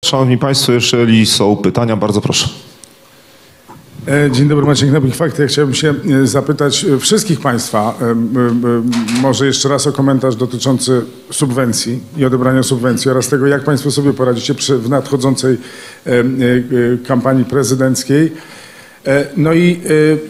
Szanowni Państwo, jeżeli są pytania, bardzo proszę. Dzień dobry, Maciek Nabik, Fakty. Ja chciałbym się zapytać wszystkich Państwa, może jeszcze raz o komentarz dotyczący subwencji i odebrania subwencji oraz tego, jak Państwo sobie poradzicie w nadchodzącej kampanii prezydenckiej. No i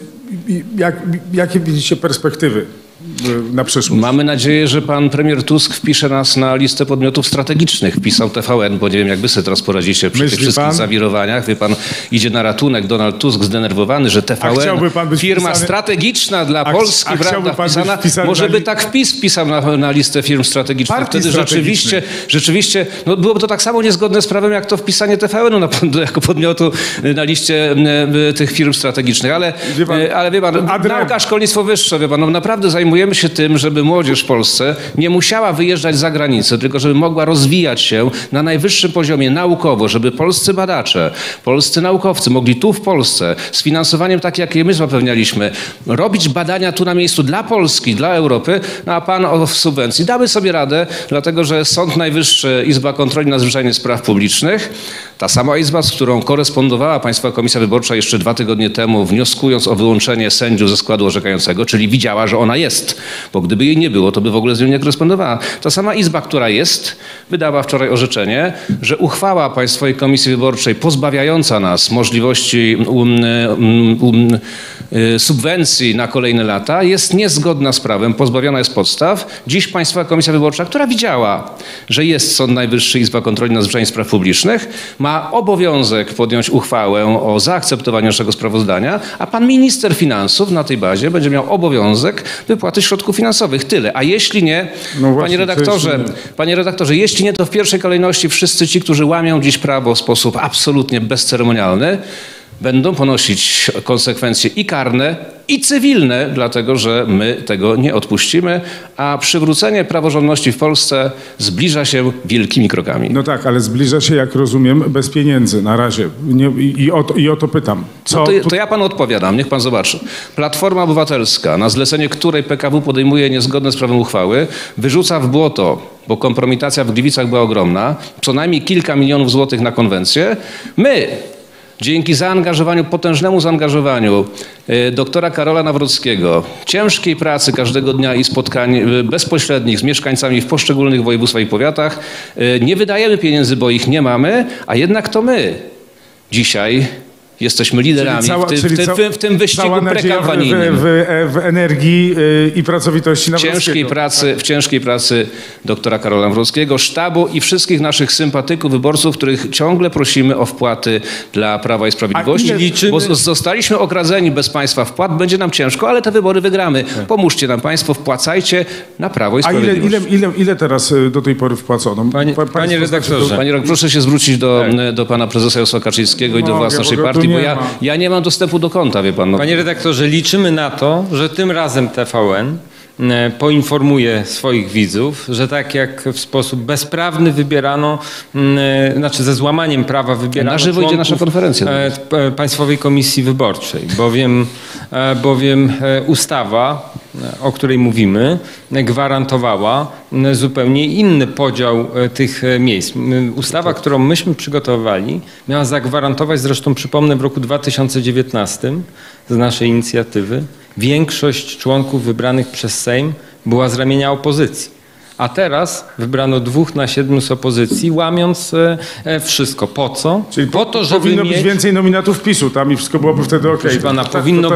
jakie widzicie perspektywy na przyszłość? Mamy nadzieję, że pan premier Tusk wpisze nas na listę podmiotów strategicznych. Wpisał TVN, bo nie wiem, jak wy sobie teraz poradzicie przy tych wszystkich zawirowaniach. Wie pan, idzie na ratunek Donald Tusk zdenerwowany, że TVN, firma strategiczna dla Polski, prawda, wpisana. Może by tak wpisał na listę firm strategicznych. Wtedy rzeczywiście no, byłoby to tak samo niezgodne z prawem, jak to wpisanie TVN-u jako podmiotu na liście tych firm strategicznych. Ale wie pan, nauka, szkolnictwo wyższe, wie pan, no, naprawdę zajmujemy się tym, żeby młodzież w Polsce nie musiała wyjeżdżać za granicę, tylko żeby mogła rozwijać się na najwyższym poziomie naukowo, żeby polscy badacze, polscy naukowcy mogli tu w Polsce z finansowaniem takie, jakie my zapewnialiśmy, robić badania tu na miejscu dla Polski, dla Europy, no a pan o subwencji. Damy sobie radę, dlatego że Sąd Najwyższy, Izba Kontroli Nadzwyczajnych Spraw Publicznych, ta sama izba, z którą korespondowała Państwowa Komisja Wyborcza jeszcze 2 tygodnie temu, wnioskując o wyłączenie sędziów ze składu orzekającego, czyli widziała, że ona jest, bo gdyby jej nie było, to by w ogóle z nią nie korespondowała. Ta sama izba, która jest, wydała wczoraj orzeczenie, że uchwała Państwowej Komisji Wyborczej pozbawiająca nas możliwości subwencji na kolejne lata jest niezgodna z prawem, pozbawiona jest podstaw. Dziś Państwowa Komisja Wyborcza, która widziała, że jest Sąd Najwyższy, Izba Kontroli Nadzwyczajnych Spraw Publicznych, ma obowiązek podjąć uchwałę o zaakceptowaniu naszego sprawozdania, a pan minister finansów na tej bazie będzie miał obowiązek wypłaty środków finansowych. Tyle. A jeśli nie, no właśnie, panie redaktorze, jeśli nie, to w pierwszej kolejności wszyscy ci, którzy łamią dziś prawo w sposób absolutnie bezceremonialny, będą ponosić konsekwencje i karne, i cywilne, dlatego że my tego nie odpuścimy, a przywrócenie praworządności w Polsce zbliża się wielkimi krokami. No tak, ale zbliża się, jak rozumiem, bez pieniędzy na razie. I o to pytam. Co? No to ja panu odpowiadam, niech pan zobaczy. Platforma Obywatelska, na zlecenie której PKW podejmuje niezgodne z prawem uchwały, wyrzuca w błoto, bo kompromitacja w Gliwicach była ogromna, co najmniej kilka milionów złotych na konwencję. My, dzięki potężnemu zaangażowaniu doktora Karola Nawrockiego, ciężkiej pracy każdego dnia i spotkań bezpośrednich z mieszkańcami w poszczególnych województwach i powiatach, nie wydajemy pieniędzy, bo ich nie mamy, a jednak to my dzisiaj jesteśmy liderami w tym wyścigu prekampanijnym. W energii i pracowitości Nawrockiego. W ciężkiej pracy doktora Karola Nawrockiego, sztabu i wszystkich naszych sympatyków, wyborców, których ciągle prosimy o wpłaty dla Prawa i Sprawiedliwości. Bo zostaliśmy okradzeni bez państwa wpłat, będzie nam ciężko, ale te wybory wygramy. Pomóżcie nam państwo, wpłacajcie na Prawo i Sprawiedliwość. A ile teraz do tej pory wpłacono? Panie redaktorze, proszę się zwrócić do pana prezesa Jarosława Kaczyńskiego i do władz naszej partii, bo ja nie mam dostępu do konta, wie pan. No. Panie redaktorze, liczymy na to, że tym razem TVN poinformuje swoich widzów, że tak jak w sposób bezprawny wybierano, znaczy ze złamaniem prawa wybierano na żywo idzie nasza konferencja Państwowej Komisji Wyborczej, bowiem ustawa, o której mówimy, gwarantowała zupełnie inny podział tych miejsc. Ustawa, którą myśmy przygotowali, miała zagwarantować, zresztą przypomnę, w roku 2019 z naszej inicjatywy większość członków wybranych przez Sejm była z ramienia opozycji. A teraz wybrano 2 na 7 z opozycji, łamiąc wszystko. Po co? Czyli po to, żeby powinno być więcej nominatów PiS-u, tam i wszystko byłoby wtedy okej. Proszę pana,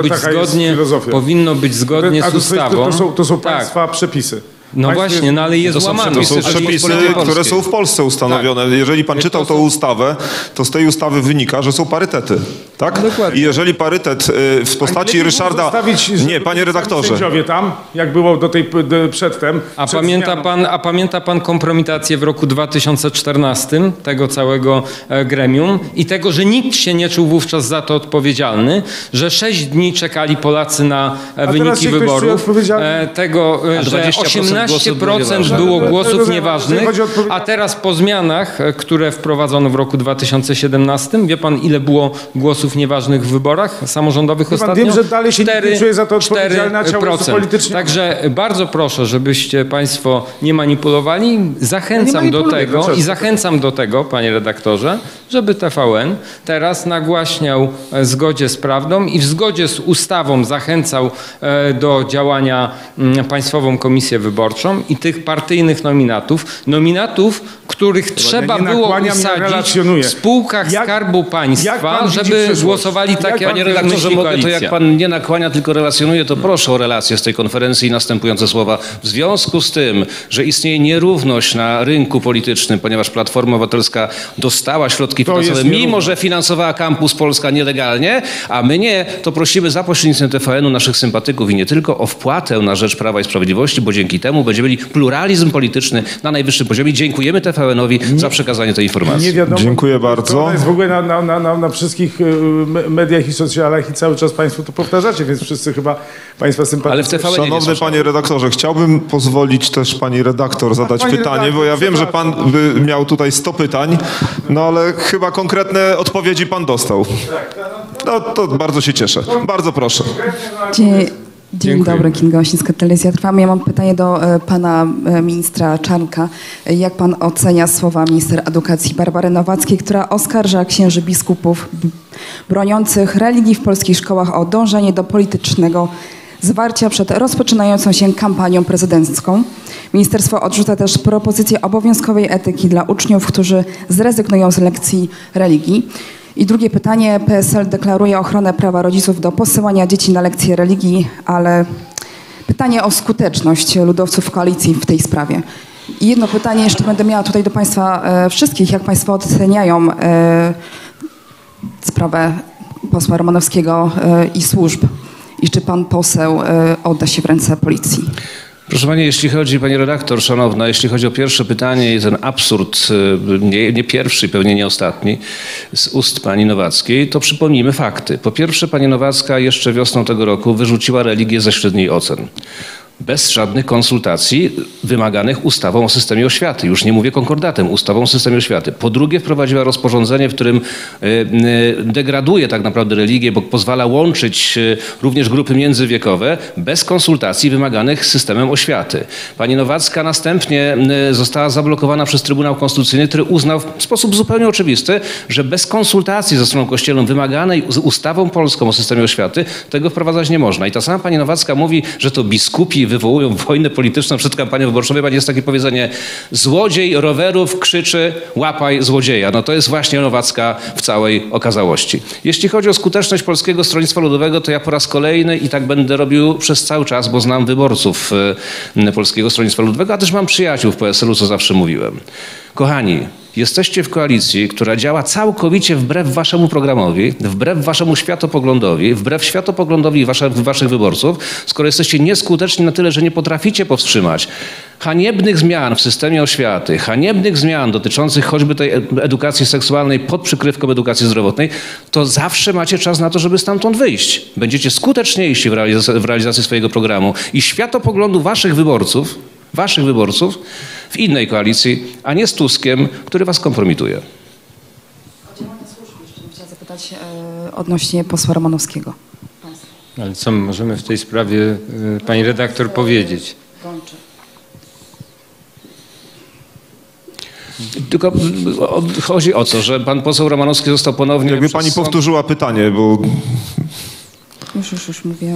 powinno być zgodnie z ustawą. To są państwa przepisy. No właśnie, no ale jest złamane. To są przepisy, które są w Polsce ustanowione. Tak. Jeżeli pan czytał tą ustawę, to z tej ustawy wynika, że są parytety. Tak? No i jeżeli parytet w postaci Ryszarda... Nie, panie redaktorze. Sędziowie tam, jak było przedtem. A pamięta pan kompromitację w roku 2014 tego całego gremium i tego, że nikt się nie czuł wówczas za to odpowiedzialny, że 6 dni czekali Polacy na wyniki wyborów. Tego, że 18 13% było głosów nieważnych, a teraz po zmianach, które wprowadzono w roku 2017, wie pan, ile było głosów nieważnych w wyborach samorządowych ostatnio? Wiem, że dalej się nie czuje za to odpowiedzialny, a ciało jest politycznie. Także bardzo proszę, żebyście państwo nie manipulowali. Zachęcam do tego, panie redaktorze, żeby TVN teraz nagłaśniał zgodzie z prawdą i w zgodzie z ustawą zachęcał do działania Państwową Komisję Wyborczą i tych partyjnych nominatów, których trzeba było usadzić w spółkach Skarbu Państwa, żeby głosowali tak, jak panie redaktorze, mogę, to jak pan nie nakłania, tylko relacjonuje, to proszę o relację z tej konferencji i następujące słowa. W związku z tym, że istnieje nierówność na rynku politycznym, ponieważ Platforma Obywatelska dostała środki finansowe, mimo że finansowała Campus Polska nielegalnie, a my nie, to prosimy za pośrednictwem TVN-u naszych sympatyków i nie tylko o wpłatę na rzecz Prawa i Sprawiedliwości, bo dzięki temu będziemy mieli pluralizm polityczny na najwyższym poziomie. Dziękujemy TVN-owi za przekazanie tej informacji. Nie wiadomo, dziękuję bardzo. To jest w ogóle na wszystkich mediach i socjalach i cały czas państwo to powtarzacie, więc wszyscy chyba państwa sympatycy. Ale w TVN Szanowny panie redaktorze, chciałbym pozwolić też pani redaktor zadać pytanie, bo ja wiem, że pan by miał tutaj 100 pytań, no ale chyba konkretne odpowiedzi pan dostał. No to bardzo się cieszę. Bardzo proszę. Dzień dobry, Kinga Osińska, Telewizja Trwam. Ja mam pytanie do pana ministra Czarnka. Jak pan ocenia słowa minister edukacji Barbary Nowackiej, która oskarża księży biskupów broniących religii w polskich szkołach o dążenie do politycznego zwarcia przed rozpoczynającą się kampanią prezydencką? Ministerstwo odrzuca też propozycję obowiązkowej etyki dla uczniów, którzy zrezygnują z lekcji religii. I drugie pytanie. PSL deklaruje ochronę prawa rodziców do posyłania dzieci na lekcje religii, ale pytanie o skuteczność ludowców w koalicji w tej sprawie. I jedno pytanie jeszcze będę miała tutaj do państwa wszystkich. Jak państwo oceniają sprawę posła Romanowskiego i służb? I czy pan poseł odda się w ręce policji? Proszę pani, jeśli chodzi, pani redaktor szanowna, jeśli chodzi o pierwsze pytanie i ten absurd, nie pierwszy, pewnie nie ostatni, z ust pani Nowackiej, to przypomnijmy fakty. Po pierwsze, pani Nowacka jeszcze wiosną tego roku wyrzuciła religię ze średniej ocen. Bez żadnych konsultacji wymaganych ustawą o systemie oświaty. Już nie mówię konkordatem, ustawą o systemie oświaty. Po drugie, wprowadziła rozporządzenie, w którym degraduje tak naprawdę religię, bo pozwala łączyć również grupy międzywiekowe bez konsultacji wymaganych systemem oświaty. Pani Nowacka następnie została zablokowana przez Trybunał Konstytucyjny, który uznał w sposób zupełnie oczywisty, że bez konsultacji ze stroną kościelną wymaganej z ustawą polską o systemie oświaty tego wprowadzać nie można. I ta sama pani Nowacka mówi, że to biskupi wywołują wojnę polityczną przed kampanią wyborczą. Pani, jest takie powiedzenie: złodziej rowerów krzyczy łapaj złodzieja. No to jest właśnie Nowacka w całej okazałości. Jeśli chodzi o skuteczność Polskiego Stronnictwa Ludowego, to ja po raz kolejny i tak będę robił przez cały czas, bo znam wyborców Polskiego Stronnictwa Ludowego, a też mam przyjaciół w PSL-u, co zawsze mówiłem. Kochani, jesteście w koalicji, która działa całkowicie wbrew waszemu programowi, wbrew waszemu światopoglądowi, wbrew światopoglądowi waszych wyborców, skoro jesteście nieskuteczni na tyle, że nie potraficie powstrzymać haniebnych zmian w systemie oświaty, haniebnych zmian dotyczących choćby tej edukacji seksualnej pod przykrywką edukacji zdrowotnej, to zawsze macie czas na to, żeby stamtąd wyjść. Będziecie skuteczniejsi w realizacji swojego programu i światopoglądu waszych wyborców w innej koalicji, a nie z Tuskiem, który was kompromituje. Chciałam zapytać odnośnie posła Romanowskiego. Ale co możemy w tej sprawie pani redaktor powiedzieć? Tylko chodzi o to, że pan poseł Romanowski został ponownie... Jakby pani powtórzyła pytanie, bo... Już mówię...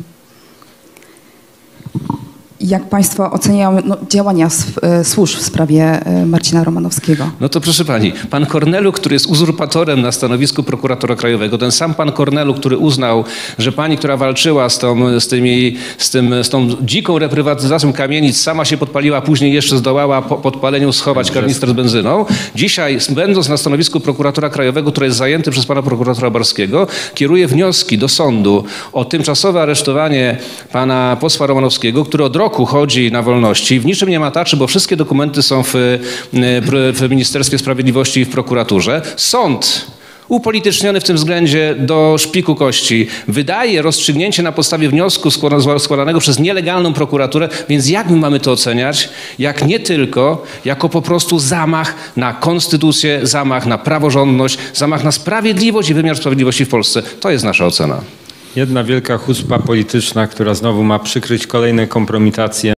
Jak państwo oceniają działania służb w sprawie Marcina Romanowskiego? No to proszę pani, pan Kornelu, który jest uzurpatorem na stanowisku prokuratora krajowego, ten sam pan Kornelu, który uznał, że pani, która walczyła z tą dziką reprywatyzacją kamienic, sama się podpaliła, później jeszcze zdołała po podpaleniu schować karnister z benzyną. Dzisiaj, będąc na stanowisku prokuratora krajowego, które jest zajęte przez pana prokuratora Barskiego, kieruje wnioski do sądu o tymczasowe aresztowanie pana posła Romanowskiego, który od roku chodzi na wolności, w niczym nie mataczy, bo wszystkie dokumenty są w Ministerstwie Sprawiedliwości i w prokuraturze. Sąd upolityczniony w tym względzie do szpiku kości, wydaje rozstrzygnięcie na podstawie wniosku składanego przez nielegalną prokuraturę, więc jak my mamy to oceniać, jak nie tylko jako po prostu zamach na konstytucję, zamach na praworządność, zamach na sprawiedliwość i wymiar sprawiedliwości w Polsce. To jest nasza ocena. Jedna wielka hucpa polityczna, która znowu ma przykryć kolejne kompromitacje.